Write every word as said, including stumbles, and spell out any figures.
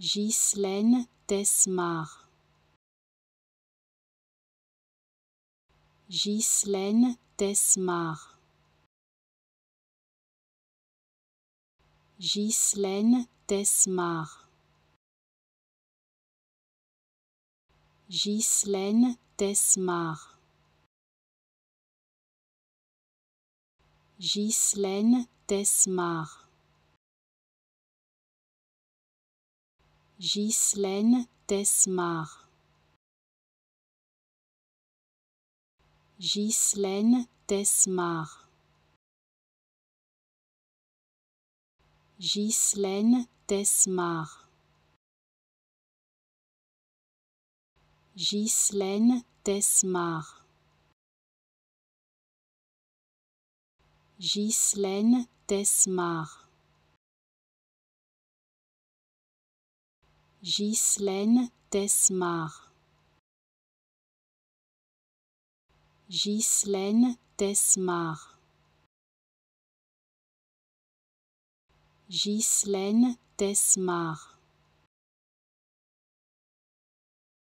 Ghislaine Desmar. Ghislaine Desmar. Ghislaine Desmar. Ghislaine Desmar. Ghislaine Desmar. Ghislaine Desmar. Ghislaine Desmar. Ghislaine Desmar. Ghislaine Desmar. Ghislaine Desmar. Ghislaine Desmar. Ghislaine Desmar. Ghislaine Desmar.